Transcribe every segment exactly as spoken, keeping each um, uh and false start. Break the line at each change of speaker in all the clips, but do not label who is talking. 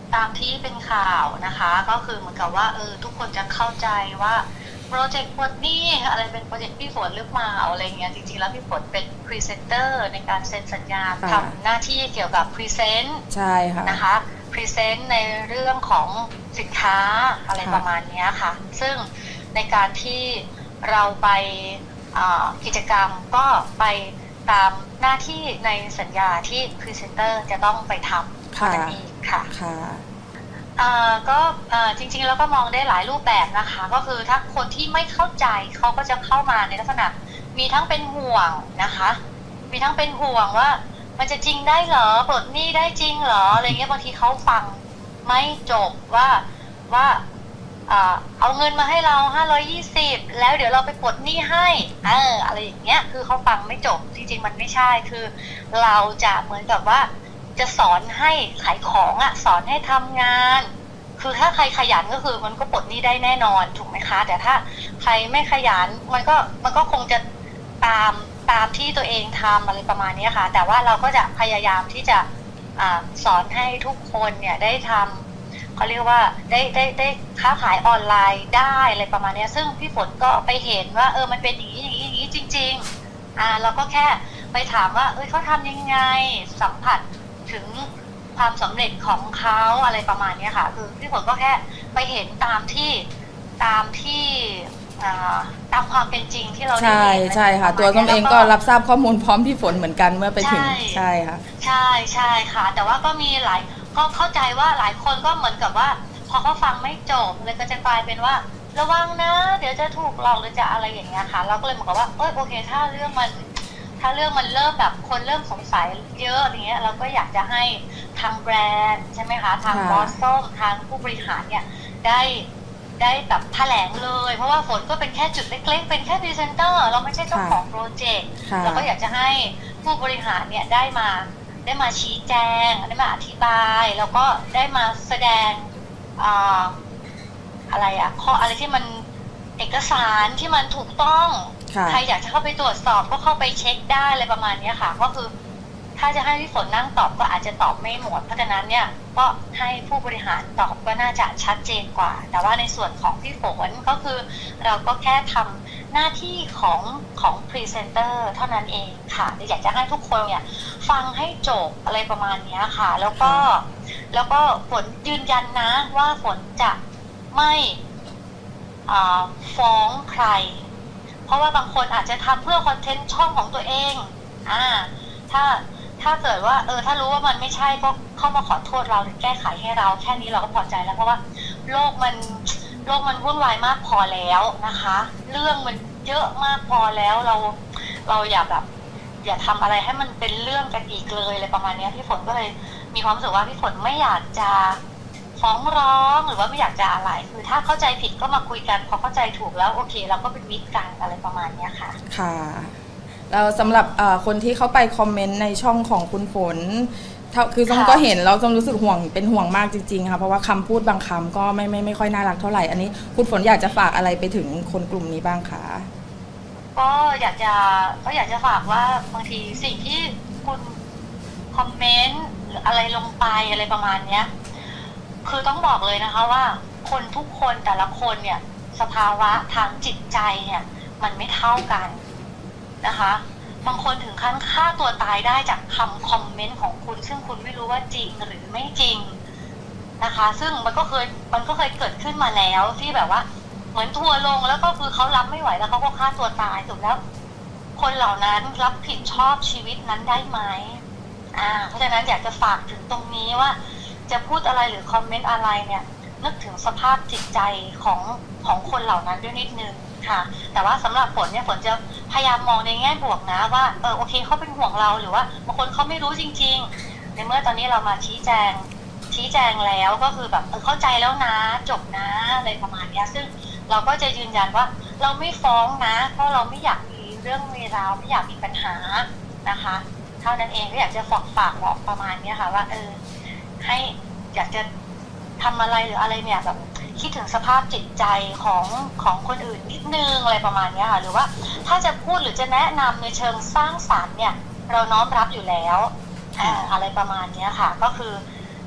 ตามที่เป็นข่าวนะคะก็คือเหมือนกับว่าเออทุกคนจะเข้าใจว่าโปรเจกต์ปลดหนี้อะไรเป็นโปรเจกต์พี่ฝนหรือเปล่าอะไรเงี้ยจริงๆแล้วพี่ฝนเป็นพรีเซนเตอร์ในการเซ็นสัญญาทำหน้าที่เกี่ยวกับพรีเซนต์
ใช่ค่ะ
นะคะพรีเซนต์ในเรื่องของสินค้าอะไรประมาณนี้ค่ะซึ่งในการที่เราไปกิจกรรมก็ไปตามหน้าที่ในสัญญาที่พรีเซนเตอร์จะต้องไปทำเท่านั้นเองค่ะก็จริงๆแล้วก็มองได้หลายรูปแบบนะคะก็คือถ้าคนที่ไม่เข้าใจเขาก็จะเข้ามาในลักษณะมีทั้งเป็นห่วงนะคะมีทั้งเป็นห่วงว่ามันจะจริงได้เหรอปลดหนี้ได้จริงเหรออะไรเงี้ยบางทีเขาฟังไม่จบว่าว่าเอาเงินมาให้เราห้าร้อยยี่สิบแล้วเดี๋ยวเราไปปลดหนี้ให้เอออะไรอย่างเงี้ยคือเขาฟังไม่จบจริงๆมันไม่ใช่คือเราจะเหมือนกับว่าจะสอนให้ขายของอ่ะสอนให้ทำงานคือถ้าใครขยันก็คือมันก็ปลดหนี้ได้แน่นอนถูกไหมคะแต่ถ้าใครไม่ขยันมันก็มันก็คงจะตามตามที่ตัวเองทำอะไรประมาณนี้ค่ะแต่ว่าเราก็จะพยายามที่จะสอนให้ทุกคนเนี่ยได้ทำเขาเรียกว่าได้ได้ได้ค้าขายออนไลน์ได้อะไรประมาณนี้ซึ่งพี่ฝนก็ไปเห็นว่าเออมันเป็นอย่างนี้อย่างนี้อย่างนี้จริงๆอ่าเราก็แค่ไปถามว่าเอ้ยเขาทำยังไงสัมผัสถึงความสำเร็จของเขาอะไรประมาณนี้ค่ะคือพี่ฝนก็แค่ไปเห็นตามที่ตามที่ตามความเป็นจริงที่เราได้เห็น
ใช่ใช่ค่ะตัวส้มเองก็รับทราบข้อมูลพร้อมพี่ฝนเหมือนกันเมื่อไปถึงใช่ค่ะ
ใช่ใช่ค่ะแต่ว่าก็มีหลายก็เข้าใจว่าหลายคนก็เหมือนกับว่าพอเขาฟังไม่จบเลยก็จะกลายเป็นว่าระวังนะเดี๋ยวจะถูกหลอกหรือจะอะไรอย่างเงี้ยค่ะเราก็เลยเหมือนกับว่าเออโอเคถ้าเรื่องมันถ้าเรื่องมันเริ่มแบบคนเริ่มสงสัยเยอะอย่างเงี้ยเราก็อยากจะให้ทางแบรนด์ใช่ไหมคะทางบอสส้มทางผู้บริหารเนี่ยได้ได้แบบแถลงเลยเพราะว่าฝนก็เป็นแค่จุดเล็กๆเป็นแค่พรีเซนเตอร์เราไม่ใช่เจ้าของโปรเจกต์เราก็อยากจะให้ผู้บริหารเนี่ยได้มาได้มาชี้แจงได้มาอธิบายแล้วก็ได้มาแสดงอ่าอะไรอะข้ออะไรที่มันเอกสารที่มันถูกต้องใครอยากจะเข้าไปตรวจสอบก็เข้าไปเช็คได้อะไรประมาณนี้ค่ะก็คือถ้าจะให้พี่ฝนนั่งตอบก็อาจจะตอบไม่หมดเพราะฉะนั้นเนี่ยก็ให้ผู้บริหารตอบก็น่าจะชัดเจนกว่าแต่ว่าในส่วนของพี่ฝนก็คือเราก็แค่ทำหน้าที่ของของพรีเซนเตอร์เท่านั้นเองค่ะอยากจะให้ทุกคนเนี่ยฟังให้จบอะไรประมาณนี้ค่ะแล้วก็แล้วก็ฝนยืนยันนะว่าฝนจะไม่ฟ้องใครเพราะว่าบางคนอาจจะทำเพื่อคอนเทนต์ช่องของตัวเองอ่าถ้าถ้าเกิดว่าเออถ้ารู้ว่ามันไม่ใช่ก็เข้ามาขอโทษเราหรือแก้ไขให้เราแค่นี้เราก็พอใจแล้วเพราะว่าโลกมันโลกมันวุ่นวายมากพอแล้วนะคะเรื่องมันเยอะมากพอแล้วเราเราอย่าแบบอย่าทำอะไรให้มันเป็นเรื่องกันอีกเลยอะไรประมาณนี้พี่ฝนก็เลยมีความรู้สึกว่าพี่ฝนไม่อยากจะฟ้องร้องหรือว่าไม่อยากจะอะไรคือถ้าเข้าใจผิดก็มาคุยกันพอเข้าใจถูกแล้วโอเคเราก็เป็นมิตรกันอะไรประมาณนี้ค่ะ
ค่ะแล้วสำหรับคนที่เข้าไปคอมเมนต์ในช่องของคุณฝนคือส้มก็เห็นแล้วส้มรู้สึกห่วงเป็นห่วงมากจริงๆค่ะเพราะว่าคำพูดบางคำก็ไม่ไม่ไม่ค่อยน่ารักเท่าไหร่อันนี้คุณฝนอยากจะฝากอะไรไปถึงคนกลุ่มนี้บ้างคะ
ก็อยากจะก็อยากจะฝากว่าบางทีสิ่งที่คุณคอมเมนต์หรืออะไรลงไปอะไรประมาณเนี้ยคือต้องบอกเลยนะคะว่าคนทุกคนแต่ละคนเนี่ยสภาวะทางจิตใจเนี่ยมันไม่เท่ากันนะคะบางคนถึงขั้นฆ่าตัวตายได้จากคำคอมเมนต์ของคุณซึ่งคุณไม่รู้ว่าจริงหรือไม่จริงนะคะซึ่งมันก็เคยมันก็เคยเกิดขึ้นมาแล้วที่แบบว่าเหมือนทัวร์ลงแล้วก็คือเขารับไม่ไหวแล้วเขาก็ฆ่าตัวตายถูกแล้วคนเหล่านั้นรับผิดชอบชีวิตนั้นได้ไหมอ่าเพราะฉะนั้นอยากจะฝากถึงตรงนี้ว่าจะพูดอะไรหรือคอมเมนต์อะไรเนี่ยนึกถึงสภาพจิตใจของของคนเหล่านั้นด้วยนิดนึงค่ะแต่ว่าสำหรับฝนเนี่ยฝนจะพยายามมองในแง่บวกนะว่าเออโอเคเขาเป็นห่วงเราหรือว่าบางคนเขาไม่รู้จริงๆในเมื่อตอนนี้เรามาชี้แจงชี้แจงแล้วก็คือแบบเออเข้าใจแล้วนะจบนะอะไรประมาณนี้ซึ่งเราก็จะยืนยันว่าเราไม่ฟ้องนะเพราะเราไม่อยากมีเรื่องมีราวไม่อยากมีปัญหานะคะเท่านั้นเองก็อยากจะฝากฝากบอกประมาณนี้ค่ะว่าเออให้อยากจะทำอะไรหรืออะไรเนี่ยแบบคิดถึงสภาพจิตใจของของคนอื่นนิดนึงอะไรประมาณนี้ค่ะหรือว่าถ้าจะพูดหรือจะแนะนำในเชิงสร้างสรรค์เนี่ยเราน้อมรับอยู่แล้วอ่าอะไรประมาณนี้ค่ะก็คือ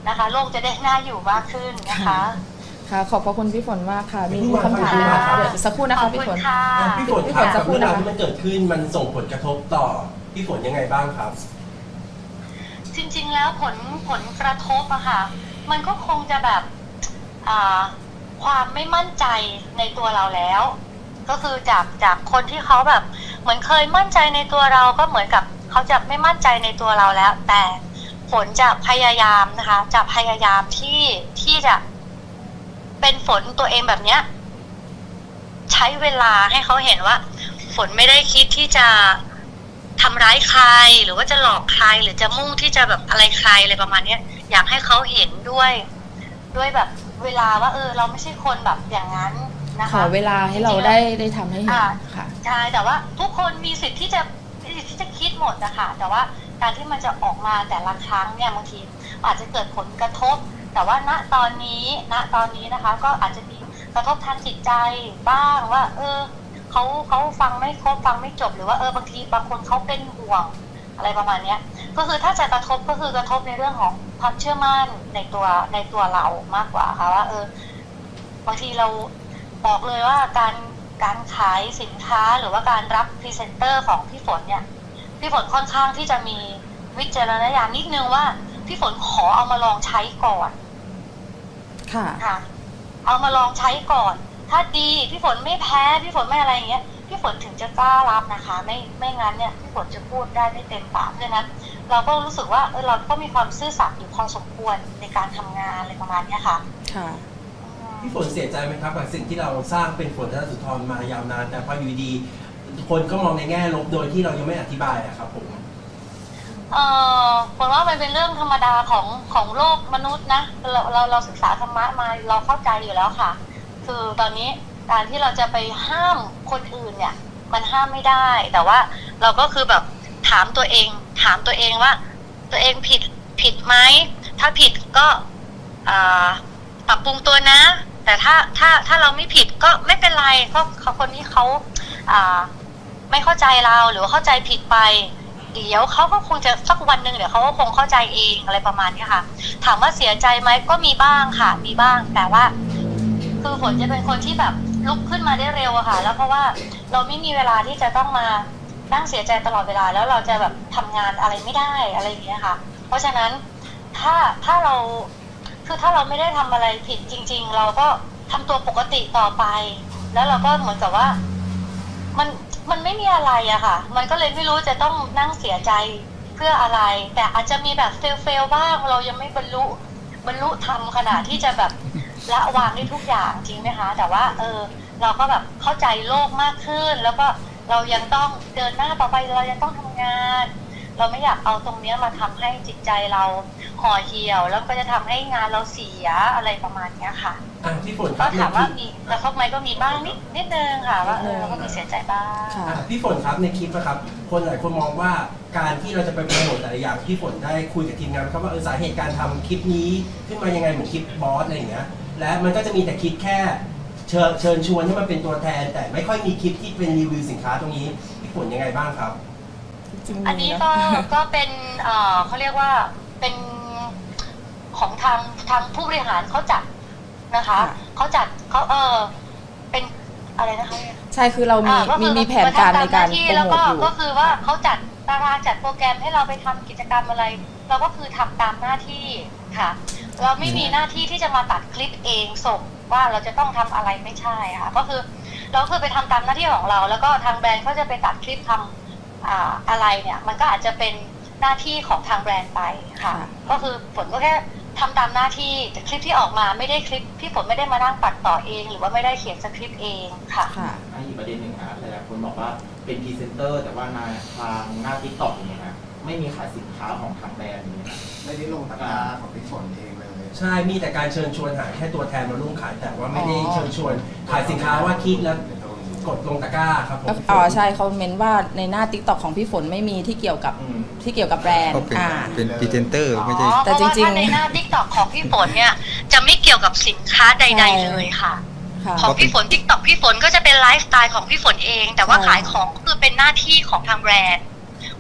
นะคะโลกจะได้น่าอยู่มากขึ้นนะคะ
ค่ะขอบพระคุณพี่ฝนมากค่ะมีคำถามเดี๋ยวสักครู่นะคะพี่ฝน
พี่ฝนครับกับเรื่องราวที่มันเกิดขึ้นมันส่งผลกระทบต่อพี่ฝนยังไงบ้างครับ
จริงๆแล้วผลผลกระทบอะค่ะมันก็คงจะแบบความไม่มั่นใจในตัวเราแล้วก็คือจากจากคนที่เขาแบบเหมือนเคยมั่นใจในตัวเราก็เหมือนกับเขาจะไม่มั่นใจในตัวเราแล้วแต่ฝนจะพยายามนะคะจะพยายามที่ที่จะเป็นฝนตัวเองแบบเนี้ยใช้เวลาให้เขาเห็นว่าฝนไม่ได้คิดที่จะทำร้ายใครหรือว่าจะหลอกใครหรือจะมุ่งที่จะแบบอะไรใครอะไรประมาณนี้อยากให้เขาเห็นด้วยด้วยแบบเวลาว่าเออเราไม่ใช่คนแบบอย่างนั้นนะคะ
ขอเวลาให้เราได้ได้ทำให้เห็นค่ะ
ใช่แต่ว่าทุกคนมีสิทธิ์ที่จะที่จะคิดหมดนะคะแต่ว่าการที่มันจะออกมาแต่ละครั้งเนี่ยบางทีอาจจะเกิดผลกระทบแต่ว่าณตอนนี้ณตอนนี้นะคะก็อาจจะมีกระทบทางจิตใจบ้างว่าเออเขาเขาฟังไม่ครบฟังไม่จบหรือว่าเออบางทีบางคนเขาเป็นห่วงอะไรประมาณนี้ก็คือถ้าจะกระทบก็คือกระทบในเรื่องของความเชื่อมั่นในตัวในตัวเรามากกว่าค่ะว่าเออบางทีเราบอกเลยว่าการการขายสินค้าหรือว่าการรับพรีเซนเตอร์ของพี่ฝนเนี่ยพี่ฝนค่อนข้างที่จะมีวิจารณญาณนิดนึงว่าพี่ฝนขอเอามาลองใช้ก่อน
ค่ะ
ค่ะเอามาลองใช้ก่อนถ้าดีพี่ฝนไม่แพ้พี่ฝนไม่อะไรอย่างเงี้ยพี่ฝนถึงจะกล้ารับนะคะไม่ไม่งั้นเนี่ยพี่ฝนจะพูดได้ไม่เต็มปากเพราะฉะนั้นเราก็รู้สึกว่าเออเราก็มีความซื่อสัตย์อยู่พอสมควรในการทำงานอะไรประมาณนี้ค่ะ
ค่ะ
พี่ฝนเสียใจไหมครับกับสิ่งที่เราสร้างเป็นฝนธนสุนทรมายาวนานแต่พออยู่ดีคนก็มองในแง่ลบโดยที่เรายังไม่อธิบายอะครับผม
เอ่อผมว่ามันเป็นเรื่องธรรมดาของของโลกมนุษย์นะเราเราเราศึกษาธรรมะมาเราเข้าใจอยู่แล้วค่ะคือตอนนี้การที่เราจะไปห้ามคนอื่นเนี่ยมันห้ามไม่ได้แต่ว่าเราก็คือแบบถามตัวเองถามตัวเองว่าตัวเองผิดผิดไหมถ้าผิดก็ปรับปรุงตัวนะแต่ถ้าถ้าถ้าเราไม่ผิดก็ไม่เป็นไรก็คนนี้เขาไม่เข้าใจเราหรือว่าเข้าใจผิดไปเดี๋ยวเขาก็คงจะสักวันหนึ่งเดี๋ยวเขาก็คงเข้าใจเองอะไรประมาณนี้ค่ะถามว่าเสียใจไหมก็มีบ้างค่ะมีบ้างแต่ว่าคือฝนจะเป็นคนที่แบบลุกขึ้นมาได้เร็วอะค่ะแล้วเพราะว่าเราไม่มีเวลาที่จะต้องมานั่งเสียใจตลอดเวลาแล้วเราจะแบบทำงานอะไรไม่ได้อะไรอย่างเงี้ยค่ะเพราะฉะนั้นถ้าถ้าเราคือถ้าเราไม่ได้ทำอะไรผิดจริงๆเราก็ทำตัวปกติต่อไปแล้วเราก็เหมือนกับว่ามันมันไม่มีอะไรอะค่ะมันก็เลยไม่รู้จะต้องนั่งเสียใจเพื่ออะไรแต่อาจจะมีแบบเฟลเฟลบ้างเรายังไม่บรรลุบรรลุธรรมขนาดที่จะแบบละวางได้ทุกอย่างจริงไหมคะแต่ว่าเออเราก็แบบเข้าใจโลกมากขึ้นแล้วก็เรายังต้องเดินหน้าต่อไปเรายังต้องทำงานเราไม่อยากเอาตรงนี้มาทำให้จิตใจเราห่อเหี่ยวแล้วก็จะทำให้งานเราเสียอะไรประมาณนี้ค่ะ
อ่ะพี่ฝน
ก็ถามว่ามีกระทบไหมก็มีบ้างนิดนิดนึงค่ะว่าเออก็มีเสียใจบ้าง
พี่ฝนครับในคลิปนะครับคนหลายคนมองว่าการที่เราจะไปโปรโมทแต่ละอย่างพี่ฝนได้คุยกับทีมงานครับว่าเออสาเหตุการทำคลิปนี้ขึ้นมายังไงเหมือนคลิปบอสอะไรอย่างเงี้ยและมันก็จะมีแต่คลิปแค่เชิญเชิญชวนให้มันเป็นตัวแทนแต่ไม่ค่อยมีคลิปที่เป็นรีวิวสินค้าตรงนี้พี่ฝนยังไงบ้างครับ
อันนี้ก็ก็เป็นเอ่อเขาเรียกว่าเป็นของทางทางผู้บริหารเขาจัดนะคะเขาจัดเขาเออเป็นอะไรนะคะ
ใช่คือเรามีมีมีแผนการในการโปรโมทอยู่
ก็คือว่าเขาจัดตารางจัดโปรแกรมให้เราไปทำกิจกรรมอะไรเราก็คือทำตามหน้าที่ค่ะเราไม่มีหน้าที่ที่จะมาตัดคลิปเองส่งว่าเราจะต้องทำอะไรไม่ใช่ค่ะก็คือเราคือไปทำตามหน้าที่ของเราแล้วก็ทางแบรนด์เขาจะไปตัดคลิปทำอ่าอะไรเนี่ยมันก็อาจจะเป็นหน้าที่ของทางแบรนด์ไปค่ะก็คือฝนก็แค่ทำตามหน้าที่แต่คลิปที่ออกมาไม่ได้คลิปที่ผมไม่ได้มานั่งตัดต่อเองหรือว่าไม่ได้เขียนสคริปต์เองค่ะ
อีกประเด็นหนึ่งครับหลายๆคนบอกว่าเป็นพรีเซนเตอร์แต่ว่าในทางหน้า ติ๊กต็อก อย่างเงี้ยครับไม่มีขายสินค้าของทางแบรนด์นี้
ไม่ได้ลงตะกร้าของพี่ฝนเองเลย
ใช่มีแต่การเชิญชวนหาแค่ตัวแทนมาร่วมขายแต่ว่าไม่ได้เชิญชวนขายสินค้าว่าคิดแล้วกดลงตะกร้าครับผม
อ๋อใช่เขาเมนว่าในหน้า ติ๊กต็อก ของพี่ฝนไม่มีที่เกี่ยวกับที่เกี่ยวกับแบรนด์
อ่าเป็นพรีเซนเตอร์ไม่ใช่
แต่จริงๆในหน้า ติ๊กต็อก ของพี่ฝนเนี่ยจะไม่เกี่ยวกับสินค้าใดๆเลยค่ะของพี่ฝน ติ๊กต็อก พี่ฝนก็จะเป็นไลฟ์สไตล์ของพี่ฝนเองแต่ว่าขายของคือเป็นหน้าที่ของทางแบรนด์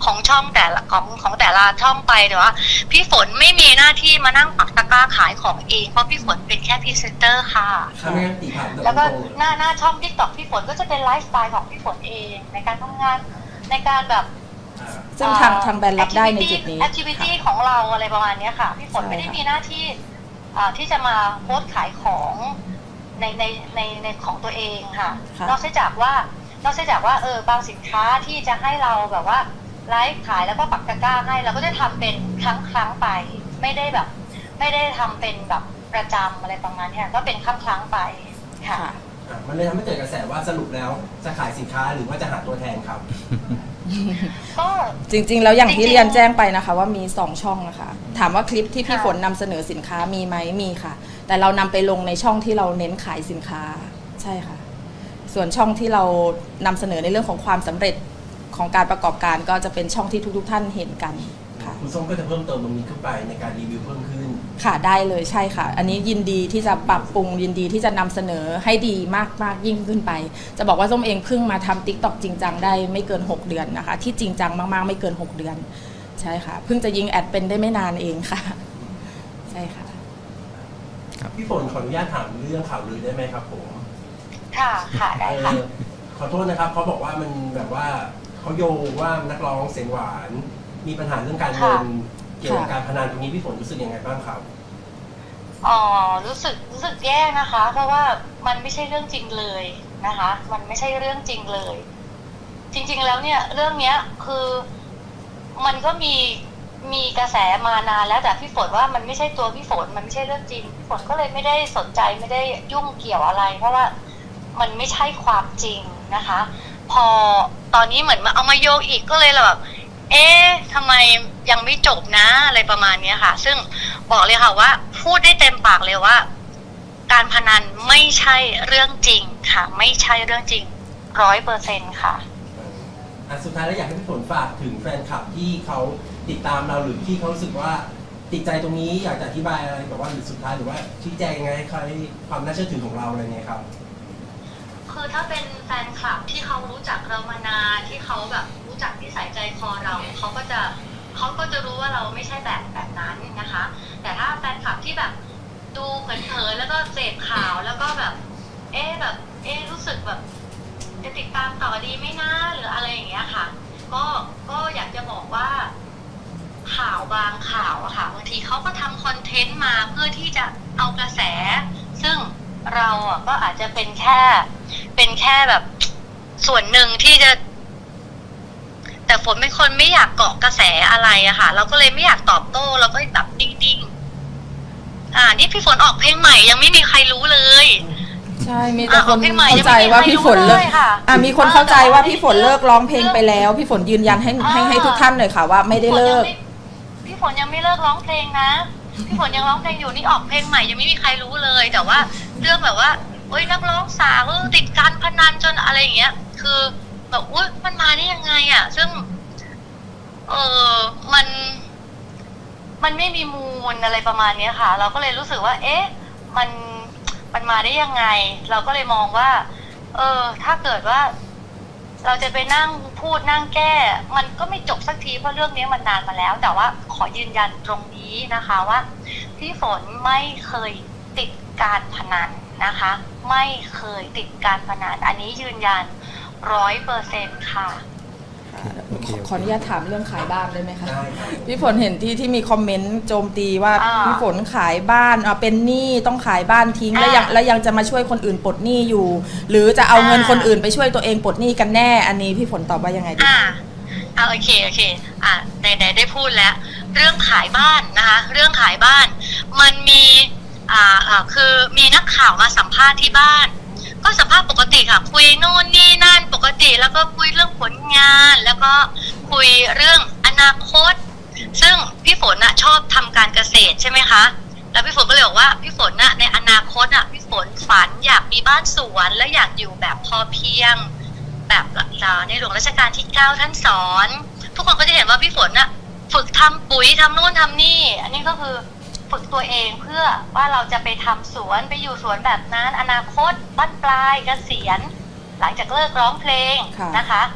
ของช่องแต่ละของของแต่ละช่องไปแต่ว่าพี่ฝนไม่มีหน้าที่มานั่งปักตะกร้าขายของเองเพราะพี่ฝนเป็นแค่พรีเซนเตอร์ค่ะ
ถ้าไม่งั้นตีถามตรงๆ
แล้วก็หน้าหน้าช่องทิกตอกพี่ฝนก็จะเป็นไลฟ์สไตล์ของพี่ฝนเองในการทำงานในการแบบ
อ่า
ซึ่งทางทางแบรนด์รับได้ในจุดนี้
แอคทิวิตี้ของเราอะไรประมาณนี้ค่ะพี่ฝน
ใช่
ไม่ได้
ค่ะ
มีหน้าที่อ่าที่จะมาโพสต์ขายของในในในในของตัวเองค่ะ
ค่ะ
นอกจากว่านอกจากว่าเออบางสินค้าที่จะให้เราแบบว่าไลฟ์ขายแล้วก็ปักตะกร้าให้เราก็จะทำเป็นครั้งครั้งๆไปไม่ได้แบบ ไม่ได้ทำเป็นแบบประจำอะไรประมาณนี้ก็เป็นครั้งครั้งๆไปค่ะ
ค่ะ
อ่ะมันเลยทำให้เกิดกระแสว่าสรุปแล้วจะขายสินค้าหรือว่าจะหาตัวแทนครับ
ก็
จริงๆแล้วอย่างที่
จริงๆ
เรียนแจ้งไปนะคะว่ามีสองช่องนะคะถามว่าคลิปที่พี่
ค่ะ
ฝนนำเสนอสินค้ามีไหมมีค่ะ แต่เรานำไปลงในช่องที่เราเน้นขายสินค้าใช่ค่ะ ส่วนช่องที่เรานำเสนอในเรื่องของความสำเร็จของการประกอบการก็จะเป็นช่องที่ทุกๆท่านเห็นกันค่ะ
คุณส้มก็จะเพิ่มเติมตรงนี้ขึ้นไปในการรีวิวเพิ่มขึ้น
ค่ะได้เลยใช่ค่ะ อันนี้ยินดีที่จะปรับปรุงยินดีที่จะนำเสนอให้ดีมากมากยิ่งขึ้นไป จะบอกว่าส้มเองเพิ่งมาทำ ติ๊กต็อก จริงจังได้ไม่เกินหกเดือนนะคะที่จริงจังมากๆไม่เกินหกเดือนใช่ค่ะเพิ่งจะยิงแอดเป็นได้ไม่นานเองค่ะใช่ค่ะ
พี่ฝนขออนุญาตถามเรื่องข่าวลือได้ไหมครับผม
ค่ะค่ะได้ค่ะ
เออขอโทษนะครับเขาบอกว่ามันแบบว่าเขาโยงว่านักร้องเสียงหวานมีปัญหาเรื่องการเงิน
ค่ะ
เกี่ยวกับการพนันตรงนี้พี่ฝนรู้สึกยังไงบ้างครับ
อ๋อรู้สึกรู้สึกแย่นะคะ เพราะว่ามันไม่ใช่เรื่องจริงเลยนะคะ มันไม่ใช่เรื่องจริงเลย จริงๆแล้วเนี่ยเรื่องเนี้ยคือมันก็มีมีกระแสมานานแล้วแต่พี่ฝนว่ามันไม่ใช่ตัวพี่ฝนมันไม่ใช่เรื่องจริงพี่ฝนก็เลยไม่ได้สนใจไม่ได้ยุ่งเกี่ยวอะไร เพราะว่ามันไม่ใช่ความจริงนะคะ พอตอนนี้เหมือนมาเอามาโยงอีกก็เลยแบบเอ๊ะทำไมยังไม่จบนะอะไรประมาณนี้ค่ะ ซึ่งบอกเลยค่ะว่าพูดได้เต็มปากเลยว่า การพนันไม่ใช่เรื่องจริงค่ะ ไม่ใช่เรื่องจริงร้อยเปอร์เซ็นต์ค่ะ
อ่ะสุดท้ายแล้วอยากให้พี่ฝนฝากถึงแฟนคลับที่เขาติดตามเราหรือที่เขารู้สึกว่าติดใจตรงนี้อยากจะอธิบายอะไรแบบว่าหรือสุดท้ายหรือว่าชี้แจงยังไงให้เขาให้ความน่าเชื่อถือของเราอะไรเงี้ยครับ
คือถ้าเป็นแฟนคลับที่เขารู้จักเรามานานที่เขาแบบรู้จักนิสัยใจคอเราเขาก็จะเขาก็จะรู้ว่าเราไม่ใช่แบบแบบนั้นนะคะ แต่ถ้าแฟนคลับที่แบบดูเผลอๆแล้วก็เสพข่าวแล้วก็แบบ เอ๊ะแบบ เอ๊ะรู้สึกแบบจะติดตามต่อดีไหมนะหรืออะไรอย่างเงี้ยค่ะ ก็ก็อยากจะบอกว่าข่าวบางข่าวอะค่ะบางทีเขาก็ทำคอนเทนต์มาเพื่อที่จะเอากระแส ซึ่งเราอะก็อาจจะเป็นแค่เป็นแค่แบบส่วนหนึ่งที่จะ แต่ฝนเป็นคนไม่อยากเกาะกระแสอะไรอะค่ะ เราก็เลยไม่อยากตอบโต้เราก็แบบดิ้งๆอ่านี่พี่ฝนออกเพลงใหม่ยังไม่มีใครรู้เลย
ใช่มีแต่คน
อ่ะพี่ใหม่
เข้าใจว่าพี่ฝนเลิก
ยังไม่มีใครรู้เลยค่ะ
อ่ะมีคนเข้าใจว่าพี่ฝนเลิกร้องเพลงไปแล้วพี่ฝนยืนยันให้ให้ให้ทุกท่านหน่อยค่ะว่าไม่ได้เลิก
พี่ฝนยังไม่เลิกร้องเพลงนะพี่ฝนยังร้องเพลงอยู่นี่ออกเพลงใหม่ยังไม่มีใครรู้เลย แต่ว่าเรื่องแบบว่าเอ้ยนักร้องสาวติดการพนันจนอะไรอย่างเงี้ย คือแบบอุ้ยมันมาได้ยังไงอ่ะ ซึ่ง เออมัน มันไม่มีมูลอะไรประมาณนี้ค่ะ เราก็เลยรู้สึกว่า เอ๊ะ มันมันมาได้ยังไง เราก็เลยมองว่า เออ ถ้าเกิดว่า เราจะไปนั่งพูดนั่งแก้ มันก็ไม่จบสักทีเพราะเรื่องนี้มันนานมาแล้ว แต่ว่าขอยืนยันตรงนี้นะคะว่าพี่ฝนไม่เคยติดการพนันนะคะ ไม่เคยติดการพนันอันนี้ยืนยันร้อยเปอร์เซ็นต์ค่ะ
โอเค
ขออนุญาตถามเรื่องขายบ้านได้ไหมคะ
ได้ครับ
พี่ฝนเห็นที่ที่มีคอมเมนต์โจมตีว่า
อ่า
พี่ฝนขายบ้านอ่ะเป็นหนี้ต้องขายบ้านทิ้ง แล้วยัง
อ่า
แล้วยังจะมาช่วยคนอื่นปลดหนี้อยู่ หรือจะเอาเงิน
อ่า
คนอื่นไปช่วยตัวเองปลดหนี้กันแน่ อันนี้พี่ฝนตอบว่ายังไงดี
อ่า
คะ
อ่าโอเคโอเคอ่าไหนไหนได้พูดแล้ว เรื่องขายบ้านนะคะ เรื่องขายบ้าน มันมีอ่าอ่าคือมีนักข่าวมาสัมภาษณ์ที่บ้าน ก็สัมภาษณ์ปกติค่ะ คุยโน่นนี่นั่นปกติแล้วก็คุยเรื่องผลงาน แล้วก็คุยเรื่องอนาคต ซึ่งพี่ฝนน่ะชอบทำการเกษตรใช่ไหมคะแล้วพี่ฝนก็เลยบอกว่าพี่ฝนน่ะในอนาคตน่ะพี่ฝนฝันอยากมีบ้านสวนและอยากอยู่แบบพอเพียง แบบในหลวงรัชกาลที่เก้าท่านสอน ทุกคนก็จะเห็นว่าพี่ฝนน่ะฝึกทำปุ๋ยทำนู่นทำนี่ อันนี้ก็คือฝึกตัวเองเพื่อว่าเราจะไปทำสวนไปอยู่สวนแบบนั้นอนาคตบ้านปลายเกษียณหลังจากเลิกร้องเพลง
ค่ะ
นะคะ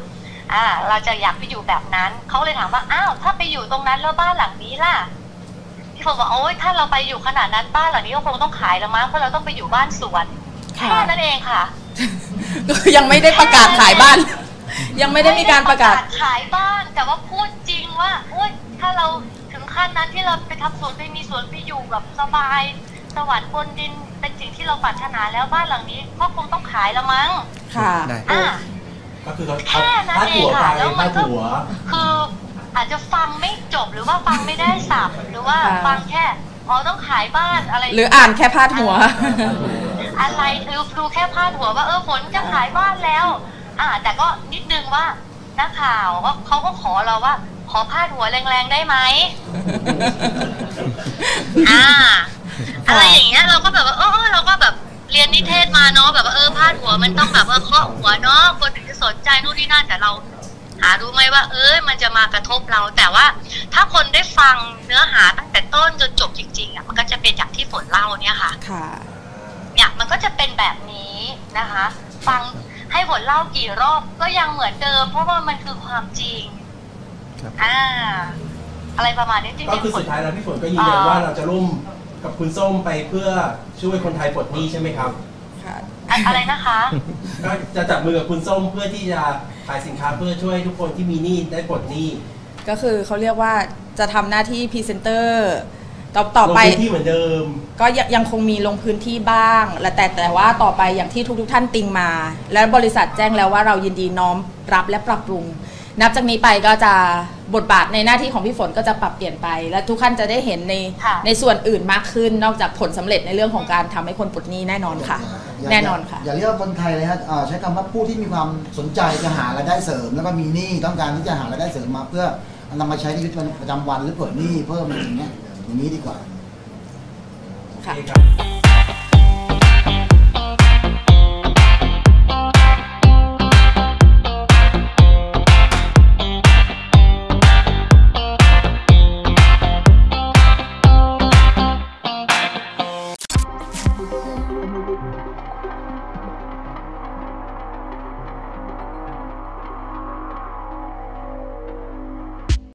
อ่าเราจะอยากไปอยู่แบบนั้นเขาเลยถามว่าอ้าวถ้าไปอยู่ตรงนั้นแล้วบ้านหลังนี้ล่ะพี่ฝนบอกโอ๊ยถ้าเราไปอยู่ขนาดนั้นบ้านหลังนี้ก็คงต้องขายแล้วมั้งเพราะเราต้องไปอยู่บ้านสวนแค่นั้นเองค่ะ
ยังไม่ได้ประกาศขายบ้าน ยังไม่ได้มีการประกาศ
ขายบ้านแต่ว่าพูดจริงว่าโอ๊ยถ้าเราถึงขั้นนั้นที่เราไปทำสวนไปมีสวนไปอยู่แบบสบายสวรรค์บนดินเป็นสิ่งที่เราปรารถนาแล้วบ้านหลังนี้ก็คงต้องขายแล้วมั้ง
ค่ะ
ได้
อ่า
ก็คือเขา
แค่นั้น
พาด
เอ
หั
ง
วไป
ค่ะแล้วมั
พาน ด
ก็
หัว
คืออาจจะฟังไม่จบหรือว่าฟังไม่ได้สับหรือว่า
ค่ะ
ฟังแค่อ๋อต้องขายบ้านอะไร
หรืออ่านแค่พาดหัว
อะไรคือดูแค่พาดหัวว่าเออฝนจะขายบ้านแล้ว อ่า แต่ก็นิดนึงว่านักข่าวก็เขาก็ขอเราว่า ขอพาดหัวแรงๆได้ไหม อ่า อะไรอย่างเงี้ยเราก็แบบว่าเออเราก็แบบเรียนนิเทศมาเนาะแบบว่าเออพาดหัวมันต้องแบบเออเคาะหัวเนาะคนถึงจะสนใจนู่นนี่นั่นแต่เรา หารู้ไหมว่า เออมันจะมากระทบเรา แต่ว่าถ้าคนได้ฟังเนื้อหาตั้งแต่ต้นจนจบจริงๆอ่ะมันก็จะเป็นอย่างที่ฝนเล่าเนี่ยค่ะ
ค่ะ
เนี่ยมันก็จะเป็นแบบนี้นะคะ ฟังให้ฝนเล่ากี่รอบก็ยังเหมือนเดิม เพราะว่ามันคือความจริง
ครับ
อ่า อะไรประมาณนี้จริงๆ
ก็คือสุดท้ายแล้วพี่ฝนก็ยืนยันว่าเราจะร่วมกับคุณส้มไปเพื่อช่วยคนไทยปลดหนี้ใช่ไหมครับ
ค่ะ
อะอะไรนะคะ
ก็จะจับมือกับคุณส้มเพื่อที่จะขายสินค้าเพื่อช่วยทุกคนที่มีหนี้ได้ปลดหนี้
ก็คือเขาเรียกว่าจะทำหน้าที่พรีเซนเตอร์ต่อต่อไป
ลงพื้นที่เหมือนเดิม
ก็ยังยังคงมีลงพื้นที่บ้างและแต่แต่ว่าต่อไปอย่างที่ทุกๆท่านติงมา และบริษัทแจ้งแล้วว่าเรายินดีน้อมรับและปรับปรุง นับจากนี้ไปก็จะบทบาทในหน้าที่ของพี่ฝนก็จะปรับเปลี่ยนไป และทุกท่านจะได้เห็นใน
ค่ะ
ในส่วนอื่นมากขึ้น นอกจากผลสำเร็จในเรื่องของการทำให้คนปลดหนี้แน่นอนค่ะ
อย่า
แน่นอนค่ะ
อย่าเรียกว่าคนไทยเลยฮะอ่าใช้คำว่าผู้ที่มีความสนใจจะหารายได้เสริม แล้วก็มีหนี้ต้องการที่จะหารายได้เสริมมา เพื่อนำมาใช้ในชีวิตประจำวันหรือปลดหนี้เพิ่มอะไรอย่างเงี้ยอย่างนี้ดีกว่า
โอเคครับ